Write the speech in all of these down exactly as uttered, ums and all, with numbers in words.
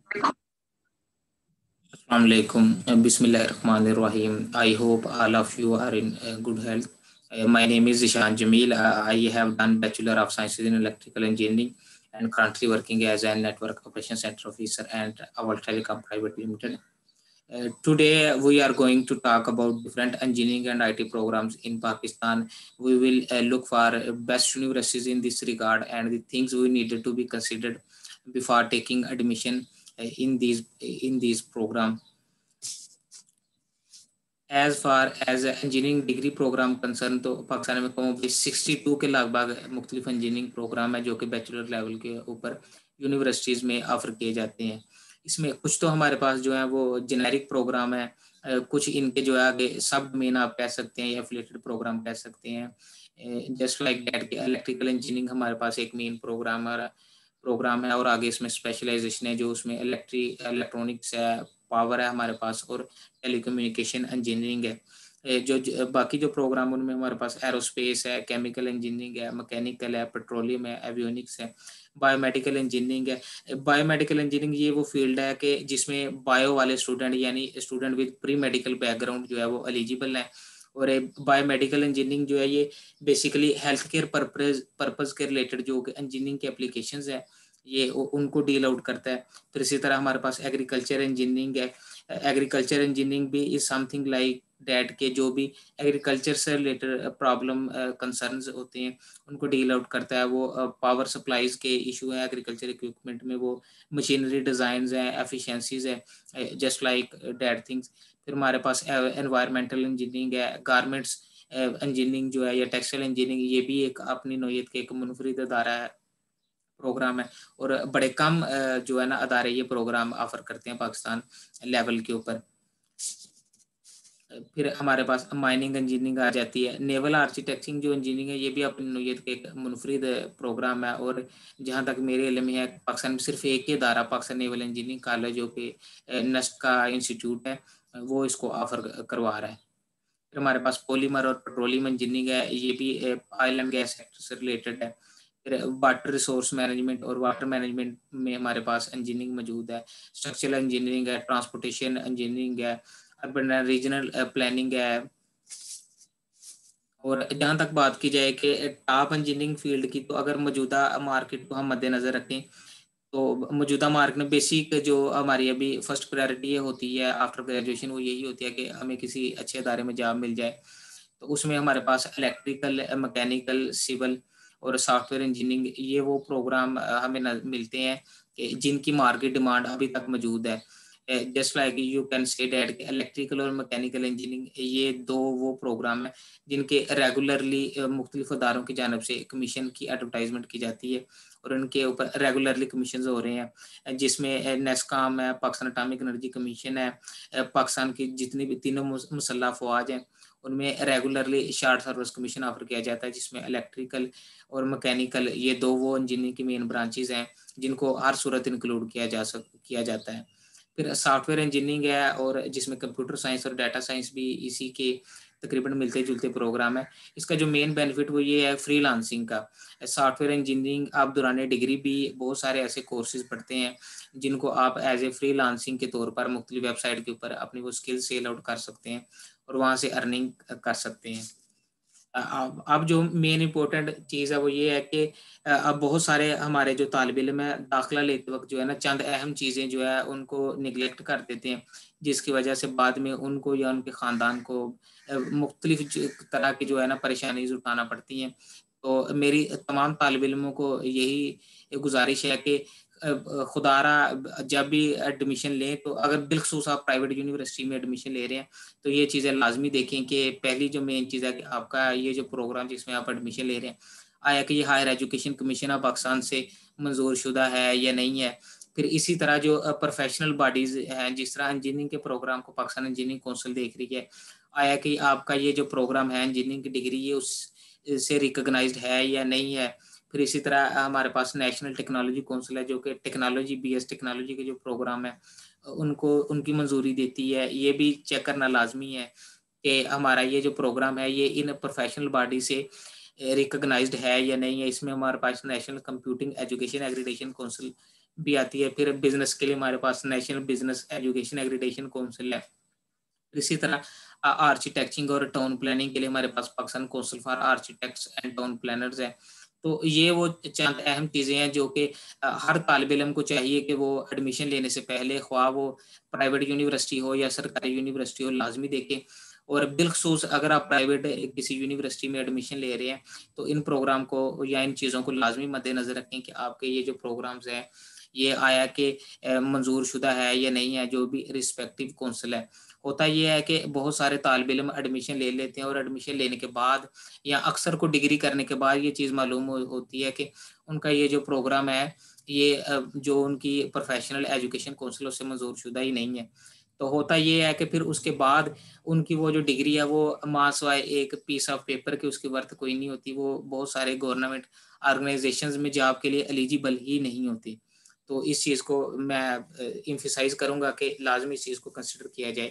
Assalamualaikum. Bismillahirrahmanirrahim. I hope all of you are in uh, good health. Uh, my name is Ishan Jamil. Uh, I have done Bachelor of Sciences in Electrical Engineering and currently working as a Network Operations Center Officer at Awal Telecom Private Limited. Uh, today we are going to talk about different engineering and I T programs in Pakistan. We will uh, look for best universities in this regard and the things we needed to be considered before taking admission uh, in these in these program. As far as engineering degree program concern तो पाकिस्तान में कम बेश sixty two के लगभग मुख्तलिफ engineering programme है जो कि bachelor level के ऊपर यूनिवर्सिटीज़ में ऑफर किए जाते हैं। इसमें कुछ तो हमारे पास जो है वो जेनेरिक प्रोग्राम है, कुछ इनके जो है आगे सब डोमेन आप कह सकते हैं या एफिलिएटेड प्रोग्राम कह सकते हैं। जस्ट लाइक दैट के इलेक्ट्रिकल इंजीनियरिंग हमारे पास एक मेन प्रोग्राम है प्रोग्राम है और आगे इसमें स्पेशलाइजेशन है जो उसमें इलेक्ट्रिक इलेक्ट्रॉनिक्स है, पावर है हमारे पास और टेलीकम्युनिकेशन इंजीनियरिंग है। जो, जो बाकी जो प्रोग्राम उनमें हमारे पास एरोस्पेस है, केमिकल इंजीनियरिंग है, मैकेनिकल है, पेट्रोलियम है, एवियोनिक्स है, बायोमेडिकल इंजीनियरिंग है। बायोमेडिकल इंजीनियरिंग ये वो फील्ड है कि जिसमें बायो वाले स्टूडेंट यानी student with pre medical background जो है वो एलिजिबल है। और बायोमेडिकल इंजीनियरिंग जो है ये basically health care purpose purpose के रिलेटेड जो इंजीनियरिंग के एप्लीकेशंस है ये उनको डील आउट करता है। फिर इसी तरह हमारे पास एग्रीकल्चर इंजीनियरिंग है। एग्रीकल्चर इंजीनियरिंग भी इज समथिंग लाइक डैट के जो भी एग्रीकल्चर से रिलेटेड प्रॉब्लम कंसर्न्स होते हैं उनको डील आउट करता है। वो पावर uh, सप्लाईज के इशू हैं एग्रीकल्चर इक्विपमेंट में, वो मशीनरी डिज़ाइंस हैं, एफिशिएंसीज है, जस्ट लाइक डैट थिंग्स। फिर हमारे पास एनवायरमेंटल इंजीनियरिंग है, गारमेंट्स इंजीनियरिंग जो है या टेक्सटाइल इंजीनियरिंग ये भी एक अपनी नौयत के एक मुनफरिद अदारा है प्रोग्राम है और बड़े कम जो है ना अदारे ये प्रोग्राम ऑफर करते हैं पाकिस्तान लेवल के ऊपर। फिर हमारे पास माइनिंग इंजीनियरिंग आ जाती है। नेवल आर्किटेक्चरिंग जो इंजीनियरिंग है ये भी अपनी नौयत के एक मुनफरिद प्रोग्राम है और जहाँ तक मेरे इल्म है पाकिस्तान में सिर्फ एक ही अदारा पाकिस्तान नेवल इंजीनियरिंग कॉलेज जो कि नस्ट का इंस्टीट्यूट है वो इसको ऑफर करवा रहा है। फिर हमारे पास पॉलीमर और पेट्रोलियम इंजीनियरिंग है, ये भी ऑयल एंड गैस सेक्टर से रिलेटेड है। फिर वाटर रिसोर्स मैनेजमेंट और वाटर मैनेजमेंट में हमारे पास इंजीनियरिंग मौजूद है। स्ट्रक्चरल इंजीनियरिंग है, ट्रांसपोर्टेशन इंजीनियरिंग है, अर्बन रीजनल प्लानिंग है। और जहाँ तक बात की जाए कि टॉप इंजीनियरिंग फील्ड की तो अगर मौजूदा मार्केट को हम मद्देनजर रखें तो मौजूदा मार्केट में बेसिक जो हमारी अभी फर्स्ट प्रायोरिटी होती है आफ्टर ग्रेजुएशन वो यही होती है कि हमें किसी अच्छे अदारे में जॉब मिल जाए। तो उसमें हमारे पास इलेक्ट्रिकल, मैकेनिकल, सिविल और सॉफ्टवेयर इंजीनियरिंग ये वो प्रोग्राम हमें मिलते हैं कि जिनकी मार्केट डिमांड अभी तक मौजूद है। Just like you can say that electrical और मैकेनिकल इंजीनियरिंग ये दो वो प्रोग्राम है जिनके रेगुलरली मुख्तलिफ अदारों की जानब से कमीशन की एडवर्टाइजमेंट की जाती है और उनके ऊपर रेगुलरली कमीशन हो रहे हैं, जिसमें नेस्कॉम है, पाकिस्तान एटॉमिक एनर्जी कमीशन है, पाकिस्तान की जितनी भी तीनों मुसल्लह फौज हैं उनमें regularly short service commission offer किया जाता है, जिसमें इलेक्ट्रिकल और मैकेनिकल ये दो वो इंजीनियरिंग की मेन ब्रांचेज हैं जिनको हर सूरत इंक्लूड किया जा सक किया जाता है। फिर सॉफ्टवेयर इंजीनियरिंग है और जिसमें कंप्यूटर साइंस और डाटा साइंस भी इसी के तकरीबन मिलते जुलते प्रोग्राम है। इसका जो मेन बेनिफिट वो ये है फ्रीलांसिंग का। सॉफ्टवेयर इंजीनियरिंग आप दौरान डिग्री भी बहुत सारे ऐसे कोर्सेज पढ़ते हैं जिनको आप एज ए फ्रीलांसिंग के तौर पर मुख्तलिफ वेबसाइट के ऊपर अपनी वो स्किल सेल आउट कर सकते हैं और वहाँ से अर्निंग कर सकते हैं। अब जो मेन इम्पोर्टेंट चीज़ है वो ये है कि अब बहुत सारे हमारे जो तालिब इल्म है दाखिला लेते वक्त जो है ना चंद अहम चीज़ें जो है उनको निगलेक्ट कर देते हैं, जिसकी वजह से बाद में उनको या उनके ख़ानदान को मुख्तलिफ तरह की जो है ना परेशानी उठाना पड़ती हैं। तो मेरी तमाम तालिब इल्मों को यही गुजारिश है कि खुदारा जब भी एडमिशन लें तो अगर बिलखसूस आप प्राइवेट यूनिवर्सिटी में एडमिशन ले रहे हैं तो ये चीज़ें लाजमी देखें कि पहली जो मेन चीज़ है कि आपका ये जो प्रोग्राम जिसमें आप एडमिशन ले रहे हैं आया कि ये higher education commission of Pakistan से मंजूर शुदा है या नहीं है। फिर इसी तरह जो प्रोफेशनल बॉडीज़ हैं जिस तरह इंजीनियरिंग के प्रोग्राम को पाकिस्तान इंजीनियरिंग काउंसिल देख रही है, आया कि आपका ये जो प्रोग्राम है इंजीनियरिंग की डिग्री ये उससे रिकगनाइज्ड है या नहीं है। फिर इसी तरह हमारे पास नेशनल टेक्नोलॉजी काउंसिल है जो कि टेक्नोलॉजी बी एस टेक्नोलॉजी के जो प्रोग्राम है उनको उनकी मंजूरी देती है। ये भी चेक करना लाजमी है कि हमारा ये जो प्रोग्राम है ये इन प्रोफेशनल बॉडी से रिकगनाइज्ड है या नहीं है। इसमें हमारे पास national computing education accreditation council भी आती है। फिर बिजनेस के लिए हमारे पास national business education accreditation council है। इसी तरह आर्किटेक्चरिंग और टाउन प्लानिंग के लिए हमारे पास Pakistan council for architects and town planners है। तो ये वो चंद अहम चीज़ें हैं जो कि हर तालिब इल्म को चाहिए कि वो एडमिशन लेने से पहले, ख्वाह वो प्राइवेट यूनिवर्सिटी हो या सरकारी यूनिवर्सिटी हो, लाजमी देखें। और बिलखसूस अगर आप प्राइवेट किसी यूनिवर्सिटी में एडमिशन ले रहे हैं तो इन प्रोग्राम को या इन चीज़ों को लाजमी मद्देनज़र रखें कि आपके ये जो प्रोग्राम्स हैं ये आया कि मंजूर शुदा है या नहीं है, जो भी रिस्पेक्टिव काउंसिल है। होता ये है कि बहुत सारे तालिब इल्म एडमिशन ले लेते हैं और एडमिशन लेने के बाद या अक्सर को डिग्री करने के बाद ये चीज़ मालूम हो, होती है कि उनका ये जो प्रोग्राम है ये जो उनकी प्रोफेशनल एजुकेशन काउंसिल उससे मंजूर शुदा ही नहीं है। तो होता ये है कि फिर उसके बाद उनकी वो जो डिग्री है वो माँ सिवाय एक पीस ऑफ पेपर की उसकी वर्थ कोई नहीं होती। वो बहुत सारे गवर्नमेंट ऑर्गेनाइजेशंस में जॉब के लिए एलिजिबल ही नहीं होती। तो इस चीज़ को मैं एम्फसाइज करूँगा कि लाजमी इस चीज़ को कंसिडर किया जाए।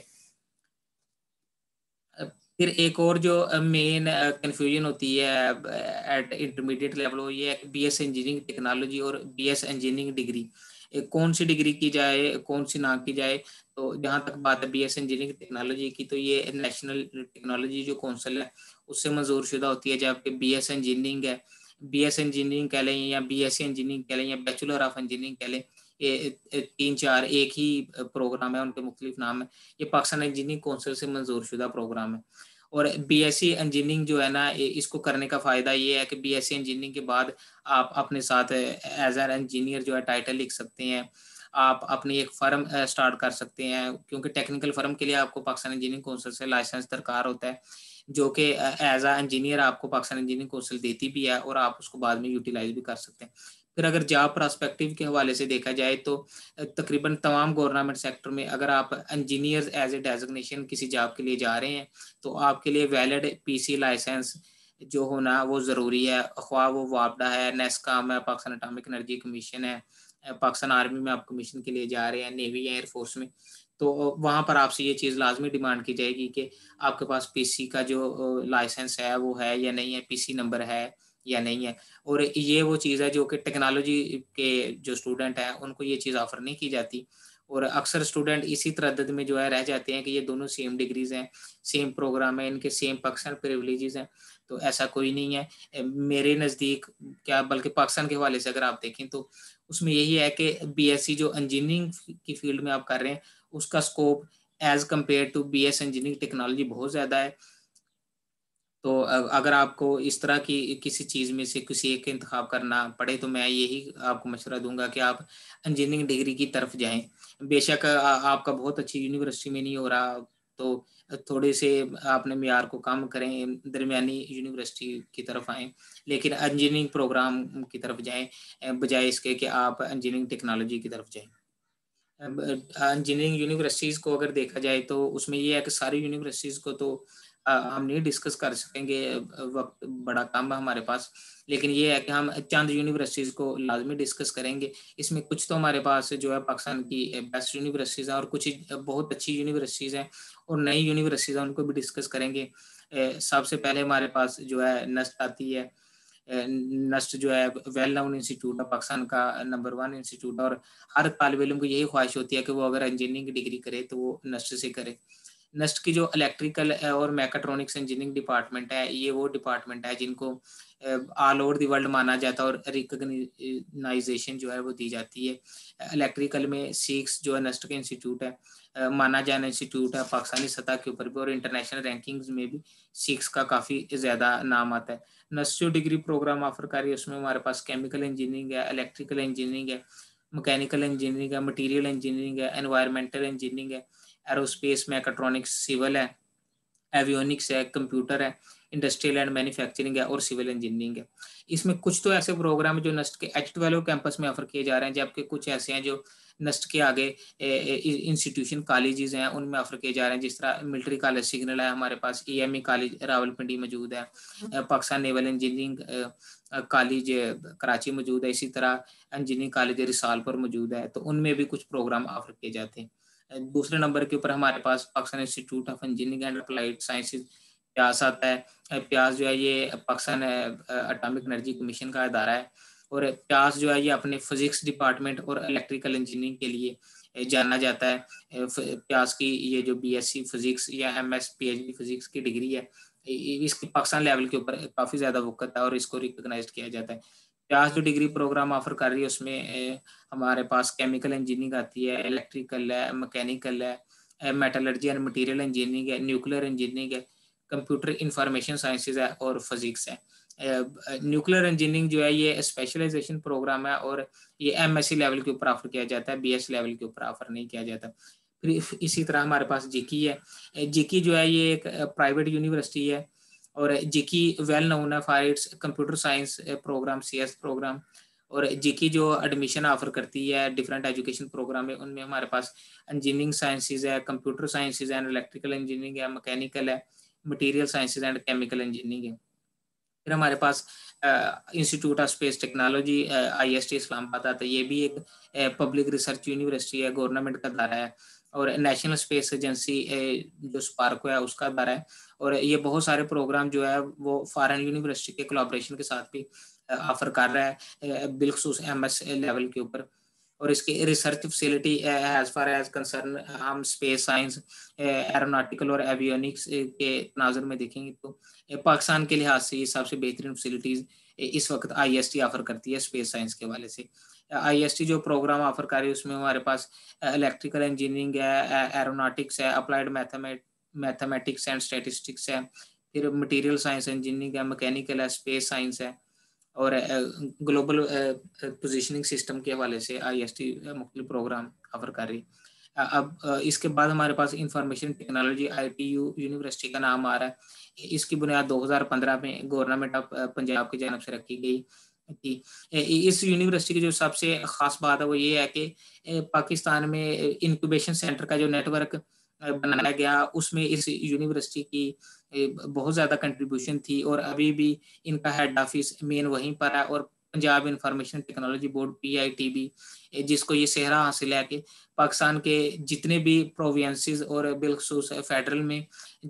फिर एक और जो मेन कन्फ्यूजन होती है एट इंटरमीडिएट लेवल वो ये है कि बीएस इंजीनियरिंग टेक्नोलॉजी और बीएस इंजीनियरिंग डिग्री कौन सी डिग्री की जाए, कौन सी ना की जाए। तो जहाँ तक बात है बीएस इंजीनियरिंग टेक्नोलॉजी की तो ये नेशनल टेक्नोलॉजी जो काउंसिल है उससे मंजूर शुदा होती है। जबकि बीएस इंजीनियरिंग है, बीएस इंजीनियरिंग कह लें या बीएससी इंजीनियरिंग कह लें या बैचलर ऑफ इंजीनियरिंग कह लें, ये तीन चार एक ही प्रोग्राम है, उनके मुख्तलिफ नाम है। ये पाकिस्तान इंजीनियरिंग काउंसिल से मंजूर शुदा प्रोग्राम है। और बीएससी इंजीनियरिंग जो है ना इसको करने का फ़ायदा ये है कि बीएससी इंजीनियरिंग के बाद आप अपने साथ एज एन इंजीनियर जो है टाइटल लिख सकते हैं। आप अपनी एक फ़र्म स्टार्ट कर सकते हैं, क्योंकि टेक्निकल फ़र्म के लिए आपको पाकिस्तान इंजीनियरिंग काउंसिल से लाइसेंस दरकार होता है, जो कि एज अ इंजीनियर आपको पाकिस्तान इंजीनियरिंग काउंसिल देती भी है और आप उसको बाद में यूटिलाइज भी कर सकते हैं। फिर अगर जॉब प्रॉस्पेक्टिव के हवाले से देखा जाए तो तकरीबन तमाम गवर्नमेंट सेक्टर में अगर आप इंजीनियर एज ए डेजिग्नेशन किसी जॉब के लिए जा रहे हैं तो आपके लिए वैलिड पीसी लाइसेंस जो होना वो ज़रूरी है। ख्वाह वो वापडा है, नेस्कॉम है, पाकिस्तान एटॉमिक एनर्जी कमीशन है, पाकिस्तान आर्मी में आप कमीशन के लिए जा रहे हैं, नेवी या एयरफोर्स में, तो वहाँ पर आपसे ये चीज़ लाजमी डिमांड की जाएगी कि आपके पास पीसी का जो लाइसेंस है वो है या नहीं है, पीसी नंबर है या नहीं है। और ये वो चीज़ है जो कि टेक्नोलॉजी के जो स्टूडेंट हैं उनको ये चीज़ ऑफ़र नहीं की जाती। और अक्सर स्टूडेंट इसी तरद्दुद में जो है रह जाते हैं कि ये दोनों सेम डिग्रीज़ हैं, सेम प्रोग्राम है, इनके सेम पाकिस्तान प्रिविलेजेस हैं। तो ऐसा कोई नहीं है मेरे नज़दीक, क्या बल्कि पाकिस्तान के हवाले से अगर आप देखें तो उसमें यही है कि बीएससी जो इंजीनियरिंग की फील्ड में आप कर रहे हैं उसका scope as compared to BS engineering technology बहुत ज़्यादा है। तो अगर आपको इस तरह की किसी चीज़ में से किसी एक का इंतखाब करना पड़े तो मैं यही आपको मशवरा दूँगा कि आप इंजीनियरिंग डिग्री की तरफ जाएँ। बेशक आपका बहुत अच्छी यूनिवर्सिटी में नहीं हो रहा तो थोड़े से आपने मियार को कम करें, दरमियानी यूनिवर्सिटी की तरफ आएँ, लेकिन इंजीनियरिंग प्रोग्राम की तरफ जाएँ बजाय इसके कि आप इंजीनियरिंग टेक्नोलॉजी की तरफ जाएँ। अब इंजीनियरिंग यूनिवर्सिटीज़ को अगर देखा जाए तो उसमें ये है कि सारी यूनिवर्सिटीज़ को तो अ, हम नहीं डिस्कस कर सकेंगे, वक़्त बड़ा कम है हमारे पास। लेकिन ये है कि हम चंद यूनिवर्सिटीज़ को लाज़मी डिस्कस करेंगे। इसमें कुछ तो हमारे पास जो है पाकिस्तान की बेस्ट यूनिवर्सिटीज़ हैं और कुछ बहुत अच्छी यूनिवर्सिटीज़ हैं और नई यूनिवर्सिटीज़ हैं उनको भी डिस्कस करेंगे। अ, सबसे पहले हमारे पास जो है नस्ट आती है। अ, नस्ट जो है वेल नोन इंस्टीट्यूट है, पाकिस्तान का नंबर वन इंस्टीट्यूट है और हर तालिब इल्म को यही ख्वाहिश होती है कि वो अगर इंजीनियरिंग की डिग्री करे तो वो नस्ट से करे। नस्ट की जो इलेक्ट्रिकल और मैकाट्रॉनिक्स इंजीनियरिंग डिपार्टमेंट है, ये वो डिपार्टमेंट है जिनको ऑल ओवर द वर्ल्ड माना जाता है और रिकॉग्नाइजेशन जो है वो दी जाती है। इलेक्ट्रिकल में सीक्स जो है नस्ट का इंस्टीट्यूट है, अ, माना जाना इंस्टीट्यूट है पाकिस्तानी सतह के ऊपर भी और इंटरनेशनल रैंकिंग्स में भी सीक्स का काफ़ी ज़्यादा नाम आता है। नस्ट जो डिग्री प्रोग्राम ऑफर कर रही है उसमें हमारे पास केमिकल इंजीनियरिंग है, इलेक्ट्रिकल इंजीनियरिंग है, मैकेनिकल इंजीनियरिंग है, मटेरियल इंजीनियरिंग है, एनवायरमेंटल इंजीनियरिंग है, एरोस्पेस मैकाट्रॉनिक्स, सिविल है, एवियोनिक्स है, कंप्यूटर है, इंडस्ट्रियल एंड मैन्युफैक्चरिंग है और सिविल इंजीनियरिंग है। इसमें कुछ तो ऐसे प्रोग्राम हैं जो नस्ट के एच ट्वेल्व कैंपस में ऑफर किए जा रहे हैं, जबकि कुछ ऐसे हैं जो नस्ट के आगे इंस्टीट्यूशन कॉलेजेस हैं उनमें ऑफर किए जा रहे हैं। जिस तरह मिलिट्री कॉलेज सिग्नल है, हमारे पास ईएमई कॉलेज रावलपिंडी मौजूद है, Pakistan naval engineering college Karachi मौजूद है, इसी तरह इंजीनियरिंग कॉलेज रिसालपुर मौजूद है, तो उनमें भी कुछ प्रोग्राम ऑफर किए जाते हैं। दूसरे नंबर के ऊपर हमारे पास Pakistan institute of engineering and applied sciences PIEAS आता है। प्यास जो है ये पाकिस्तान एटॉमिक एनर्जी कमीशन का अदारा है और प्यास जो है ये अपने फिजिक्स डिपार्टमेंट और इलेक्ट्रिकल इंजीनियरिंग के लिए जाना जाता है। प्यास की ये जो बीएससी फिजिक्स या एमएस पीएचडी फिजिक्स की डिग्री है, इसकी पाकिस्तान लेवल के ऊपर काफ़ी ज़्यादा वक़्त है और इसको रिकॉग्नाइज्ड किया जाता है। प्यास जो डिग्री प्रोग्राम ऑफ़र कर रही है उसमें हमारे पास केमिकल इंजीनियरिंग आती है, इलेक्ट्रिकल है, मैकेनिकल है, मेटलर्जी एंड मटीरियल इंजीनियरिंग है, न्यूक्लियर इंजीनियरिंग है, कंप्यूटर इंफॉर्मेशन साइंसेज़ है और फिजिक्स है। न्यूक्लियर इंजीनियरिंग जो है ये स्पेशलाइजेशन प्रोग्राम है और ये एमएससी लेवल के ऊपर ऑफ़र किया जाता है, बीएस लेवल के ऊपर ऑफ़र नहीं किया जाता। फिर इसी तरह हमारे पास जीकी है। जीकी जो है ये एक प्राइवेट यूनिवर्सिटी है और जीकी वेल नोन है for its computer science programme, CS programme. और जीकी जो एडमिशन ऑफर करती है डिफरेंट एजुकेशन प्रोग्राम में, उनमें हमारे पास इंजीनियरिंग साइंसेज है, computer sciences and electrical engineering है, मैकेनिकल है, material sciences and chemical engineering है। फिर हमारे पास institute of space technology IST Islamabad आता है। ये भी एक पब्लिक रिसर्च यूनिवर्सिटी है, गवर्नमेंट का दायरा है और नेशनल स्पेस एजेंसी जो स्पार्को है उसका दायरा है। और ये बहुत सारे प्रोग्राम जो है वो फॉरेन यूनिवर्सिटी के कोलैबोरेशन के साथ भी ऑफर कर रहा है बिलखसूस एमएस लेवल के ऊपर। और इसकी research facility as far as concern हम स्पेस साइंस, एरोनॉटिकल और एवियोनिक्स के नाजर में देखेंगे तो पाकिस्तान के लिहाज से ये सबसे बेहतरीन फैसिलिटीज इस वक्त आईएसटी ऑफर करती है स्पेस साइंस के हवाले से। आईएसटी जो प्रोग्राम ऑफर कर रही है उसमें हमारे पास इलेक्ट्रिकल इंजीनियरिंग है, एरोनॉटिक्स है, अप्लाइड मैथमेटिक्स एंड स्टैटिस्टिक्स है, फिर मटेरियल साइंस इंजीनियरिंग है, मैकेनिकल है, स्पेस साइंस है और ग्लोबल पोजीशनिंग सिस्टम के हवाले से आईएसटी मुख्तलिफ प्रोग्राम ऑफर कर रही है। अब इसके बाद हमारे पास इंफॉर्मेशन टेक्नोलॉजी आईटीयू यूनिवर्सिटी का नाम आ रहा है। इसकी बुनियाद दो हज़ार पंद्रह में गवर्नमेंट ऑफ पंजाब की जानब से रखी गई थी। इस यूनिवर्सिटी की जो सबसे खास बात है वो ये है कि पाकिस्तान में इंक्यूबेशन सेंटर का जो नेटवर्क बनाया गया उसमें इस यूनिवर्सिटी की बहुत ज़्यादा कंट्रीब्यूशन थी और अभी भी इनका हेड ऑफिस मेन वहीं पर है। और Punjab information technology board PITB, जिसको ये सेहरा हासिल है कि पाकिस्तान के जितने भी प्रोविंसेस और बिलखसूस फेडरल में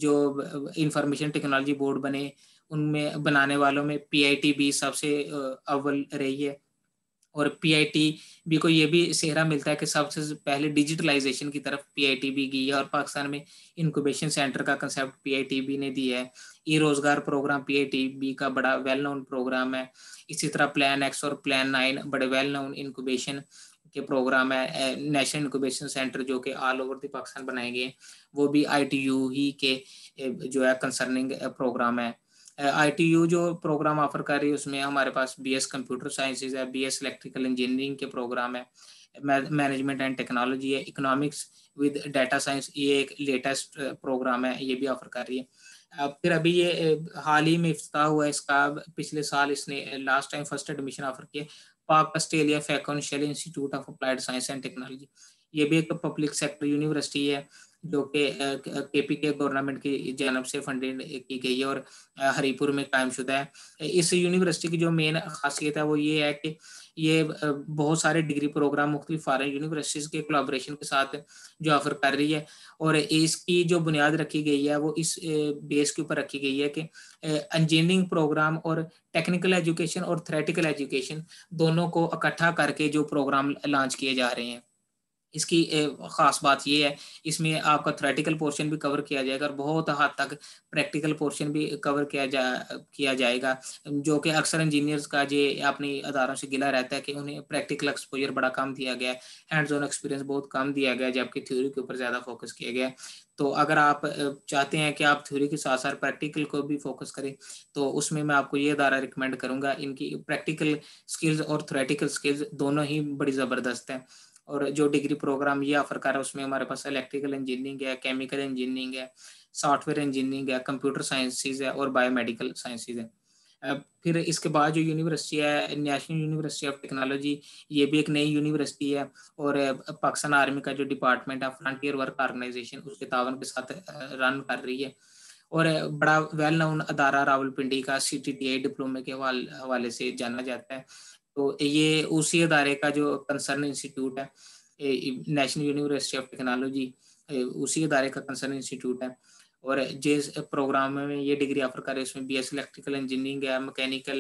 जो इंफॉर्मेशन टेक्नोलॉजी बोर्ड बने उनमें बनाने वालों में पीआईटीबी सबसे अव्वल रही है। और पीआईटीबी को ये भी सेहरा मिलता है कि सबसे पहले डिजिटलाइजेशन की तरफ पीआईटीबी गई है और पाकिस्तान में इंक्यूबेशन सेंटर का कंसेप्ट पीआईटीबी ने दिया है। ई रोजगार प्रोग्राम पीआईटीबी का बड़ा वेल नोन प्रोग्राम है। इसी तरह प्लान एक्स और प्लान नाइन बड़े वेल नोन इंक्यूबेशन के प्रोग्राम है। नेशनल इंक्यूबेशन सेंटर जो कि ऑल ओवर द पाकिस्तान बनाए गए वो भी आईटीयू ही के जो है कंसर्निंग प्रोग्राम है। आईटीयू जो प्रोग्राम ऑफर कर रही है उसमें हमारे पास बीएस कंप्यूटर साइंसेज है, बीएस इलेक्ट्रिकल इंजीनियरिंग के प्रोग्राम है, मैनेजमेंट एंड टेक्नोलॉजी है, इकोनॉमिक्स विद डाटा साइंस ये एक लेटेस्ट प्रोग्राम है, ये भी ऑफर कर रही है। अब फिर अभी ये हाल ही में इफ्तिताह हुआ इसका, पिछले साल इसने last time first admission offer किया पाक ऑस्ट्रेलिया फैकोनशियल institute of applied science and technology. ये भी एक पब्लिक सेक्टर यूनिवर्सिटी है जो कि केपी के गवर्नमेंट की जानब से फंडेड की गई है और हरीपुर में कायमशुदा है। इस यूनिवर्सिटी की जो मेन खासियत है वो ये है कि ये बहुत सारे डिग्री प्रोग्राम मुख्तलिफ फॉरेन यूनिवर्सिटीज़ के कोलैबोरेशन के साथ जो ऑफर कर रही है और इसकी जो बुनियाद रखी गई है वो इस बेस के ऊपर रखी गई है कि इंजीनियरिंग प्रोग्राम और टेक्निकल एजुकेशन और थ्योरेटिकल एजुकेशन दोनों को इकट्ठा करके जो प्रोग्राम लॉन्च किए जा रहे हैं। इसकी ख़ास बात ये है इसमें आपका थ्योरेटिकल पोर्शन भी कवर किया जाएगा और बहुत हद तक प्रैक्टिकल पोर्शन भी कवर किया जा किया जाएगा, जो कि अक्सर इंजीनियर्स का जो अपनी अदारों से गिला रहता है कि उन्हें प्रैक्टिकल एक्सपोजर बड़ा कम दिया गया है, हैंड्स ऑन एक्सपीरियंस बहुत कम दिया गया है, जबकि थ्योरी के ऊपर ज़्यादा फोकस किया गया है। तो अगर आप चाहते हैं कि आप थ्योरी के साथ साथ प्रैक्टिकल को भी फोकस करें तो उसमें मैं आपको ये अदारा रिकमेंड करूँगा। इनकी प्रैक्टिकल स्किल्स और थ्योरेटिकल स्किल्स दोनों ही बड़ी ज़बरदस्त हैं। और जो डिग्री प्रोग्राम ये ऑफर कर रहा है उसमें हमारे पास इलेक्ट्रिकल इंजीनियरिंग है, केमिकल इंजीनियरिंग है, सॉफ्टवेयर इंजीनियरिंग है, कंप्यूटर साइंसेज है और बायोमेडिकल साइंसेज है। फिर इसके बाद जो यूनिवर्सिटी है नेशनल यूनिवर्सिटी ऑफ टेक्नोलॉजी, ये भी एक नई यूनिवर्सिटी है और पाकिस्तान आर्मी का जो डिपार्टमेंट है फ्रंटियर वर्क ऑर्गेनाइजेशन उसके तावन के साथ रन कर रही है और बड़ा वेल नोन अदारा रावलपिंडी का सी टी टी आई डिप्लोमे के हवाले से जाना जाता है। तो ये उसी अदारे का जो कंसर्न इंस्टीट्यूट है नेशनल यूनिवर्सिटी ऑफ टेक्नोलॉजी, उसी अदारे का कंसर्न इंस्टीट्यूट है और जिस प्रोग्राम में ये डिग्री ऑफर करे उसमें बी एस इलेक्ट्रिकल इंजीनियरिंग है, मैकेनिकल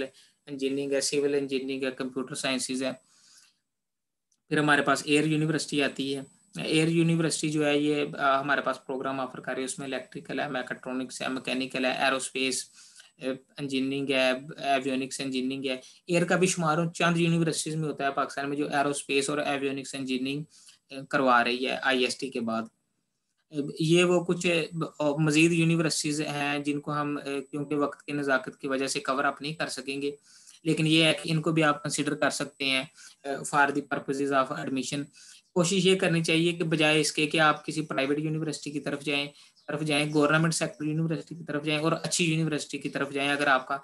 इंजीनियरिंग है, सिविल इंजीनियरिंग है, कंप्यूटर साइंसेज है। फिर हमारे पास एयर यूनिवर्सिटी आती है। एयर यूनिवर्सिटी जो है ये आ, हमारे पास प्रोग्राम ऑफर कर रही है, उसमें इलेक्ट्रिकल है, मैकेट्रॉनिक्स है, मैकेनिकल है, एरोस्पेस इंजीनियरिंग है, एवियोनिक्स इंजीनियरिंग है। एयर का भी शुमार चंद यूनिवर्सिटीज में होता है पाकिस्तान में जो एरोस्पेस और एवियोनिक्स इंजीनियरिंग करवा रही है आईएसटी के बाद। ये वो कुछ मजीद यूनिवर्सिटीज़ हैं जिनको हम क्योंकि वक्त की नज़ाकत की वजह से कवर अप नहीं कर सकेंगे, लेकिन ये है कि इनको भी आप कंसिडर कर सकते हैं for the purposes of admission. कोशिश ये करनी चाहिए कि बजाय इसके कि आप किसी प्राइवेट यूनिवर्सिटी की तरफ जाएं तरफ जाएं गवर्नमेंट सेक्टर यूनिवर्सिटी की तरफ जाएं और अच्छी यूनिवर्सिटी की तरफ जाएं। अगर आपका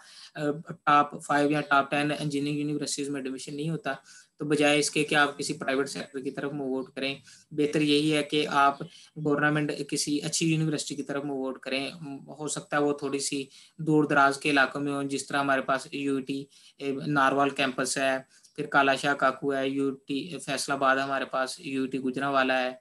टॉप फाइव या टॉप टेन इंजीनियरिंग यूनिवर्सिटीज़ में एडमिशन नहीं होता तो बजाय इसके कि आप किसी प्राइवेट सेक्टर की तरफ मूव आउट करें, बेहतर यही है कि आप गवर्नमेंट किसी अच्छी यूनिवर्सिटी की तरफ मूव आउट करें। हो सकता है वो थोड़ी सी दूर दराज के इलाकों में हो, जिस तरह हमारे पास यूटी नारवाल कैंपस है, फिर काला शाह काकू है, यूटी फैसलाबाद हमारे पास, यूटी गुजरांवाला है।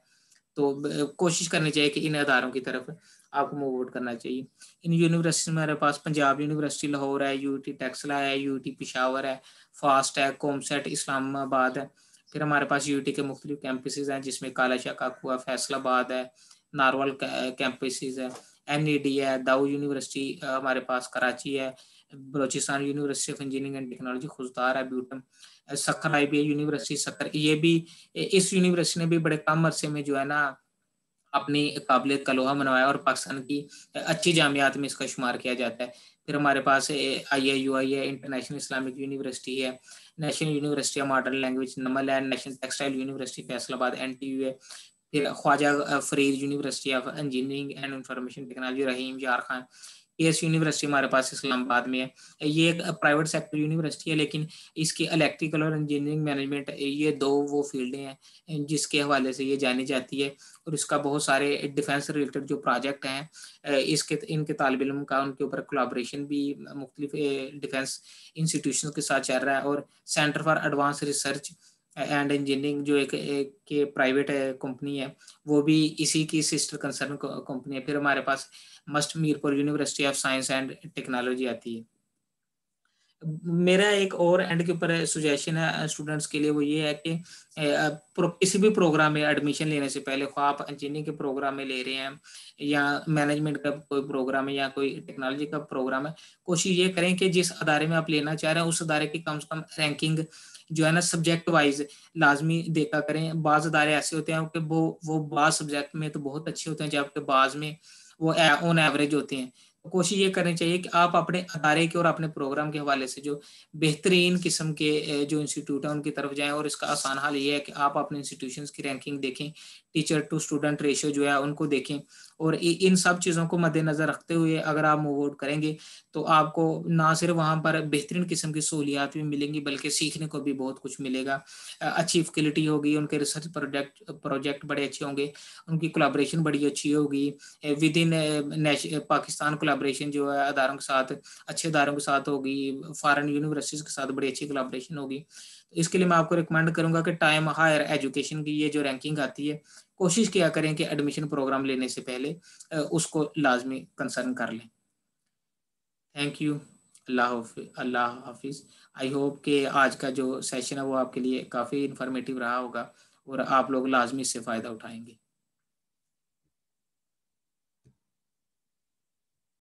तो कोशिश करनी चाहिए कि इन अदारों की तरफ आपको मूव आउट करना चाहिए। इन यूनिवर्सिटी में हमारे पास पंजाब यूनिवर्सिटी लाहौर है, यूटी टेक्सला है, यूटी पिशावर है, फास्ट है, कॉमसेट इस्लामाबाद है। फिर हमारे पास यूटी के मुख्तलिफ कैंपसेज हैं जिसमें काला शाह काकू है, फैसलाबाद है, नारवल कैंपसेज है, एन ई डी है, दाऊ यूनिवर्सिटी हमारे पास कराची है, Balochistan university of engineering and technology Khuzdar है, BUITEMS, Sukkur I B I university Sukkur. ये भी इस यूनिवर्सिटी ने भी बड़े कम अरसे में जो है ना अपनी काबिलियत का लोहा मनवाया और पाकिस्तान की अच्छी जामियात में इसका शुमार किया जाता है। फिर हमारे पास आई आई यू आई है, इंटरनेशनल इस्लामिक यूनिवर्सिटी है, national university of modern language NUML है, national textile university Faisalabad N T U है, फिर Khwaja Farid university of engineering and information technology Rahim Yar Khan. S university हमारे पास इस्लामाबाद में है। ये एक प्राइवेट सेक्टर यूनिवर्सिटी है, लेकिन इसकी इलेक्ट्रिकल और इंजीनियरिंग मैनेजमेंट ये दो वो फील्डें हैं जिसके हवाले से ये जानी जाती है। और इसका बहुत सारे डिफेंस रिलेटेड जो प्रोजेक्ट हैं इसके इनके तालिब इल्म का उनके ऊपर कोलैबोरेशन भी मुख्तलिफ डिफेंस इंस्टीट्यूशन के साथ चल रहा है। और centre for advance research and engineering जो एक, एक के प्राइवेट कंपनी है वो भी इसी की सिस्टर कंसर्न कंपनी है। फिर हमारे पास MUST Mirpur university of science and technology आती है। मेरा एक और एंड के ऊपर सुजेशन है स्टूडेंट्स के लिए, वो ये है कि किसी भी प्रोग्राम में एडमिशन लेने से पहले ख्वाह आप इंजीनियरिंग के प्रोग्राम में ले रहे हैं या मैनेजमेंट का कोई प्रोग्राम है या कोई टेक्नोलॉजी का प्रोग्राम है, कोशिश ये करें कि जिस अदारे में आप लेना चाह रहे हैं उस अदारे की कम से कम रैंकिंग जो है ना सब्जेक्ट वाइज लाजमी देखा करें। बाज़ अदारे ऐसे होते हैं कि वो वो बाज़ सब्जेक्ट में तो बहुत अच्छे होते हैं जबकि बाज़ में वो ऑन एवरेज होते हैं। तो कोशिश ये करनी चाहिए कि आप अपने अदारे के और अपने प्रोग्राम के हवाले से जो बेहतरीन किस्म के जो इंस्टीट्यूट हैं उनकी तरफ जाएं। और इसका आसान हल ये है कि आप अपने इंस्टीट्यूशंस की रैंकिंग देखें, टीचर टू स्टूडेंट रेशियो जो है उनको देखें, और इन सब चीज़ों को मद्देनज़र रखते हुए अगर आप मूव आउट करेंगे तो आपको ना सिर्फ वहाँ पर बेहतरीन किस्म की सहूलियात भी मिलेंगी बल्कि सीखने को भी बहुत कुछ मिलेगा। अच्छी फैकल्टी होगी, उनके रिसर्च प्रोजेक्ट प्रोजेक्ट बड़े अच्छे होंगे, उनकी कोलैबोरेशन बड़ी अच्छी होगी विद इन पाकिस्तान। कोलैबोरेशन जो है अदारों के साथ, अच्छे अदारों के साथ होगी, फॉरेन यूनिवर्सिटीज़ के साथ बड़ी अच्छी कोलैबोरेशन होगी। तो इसके लिए मैं आपको रिकमेंड करूंगा कि टाइम हायर एजुकेशन की ये जो रैंकिंग आती है कोशिश किया करें कि एडमिशन प्रोग्राम लेने से पहले उसको लाजमी कंसर्न कर लें। Thank you. अल्लाह अल्लाह हाफिज़। आई होप कि आज का जो सेशन है वो आपके लिए काफ़ी इन्फॉर्मेटिव रहा होगा और आप लोग लाजमी इससे फ़ायदा उठाएंगे।